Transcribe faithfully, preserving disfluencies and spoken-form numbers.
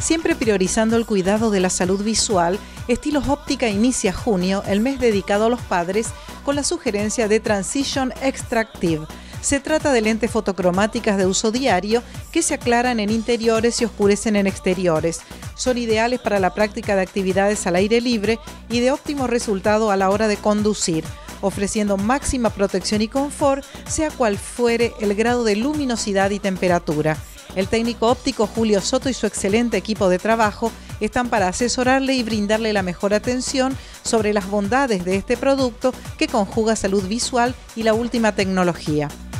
Siempre priorizando el cuidado de la salud visual, Estilos Óptica inicia junio, el mes dedicado a los padres, con la sugerencia de Transition Extractive. Se trata de lentes fotocromáticas de uso diario que se aclaran en interiores y oscurecen en exteriores. Son ideales para la práctica de actividades al aire libre y de óptimo resultado a la hora de conducir, ofreciendo máxima protección y confort, sea cual fuere el grado de luminosidad y temperatura. El técnico óptico Julio Soto y su excelente equipo de trabajo están para asesorarle y brindarle la mejor atención sobre las bondades de este producto que conjuga salud visual y la última tecnología.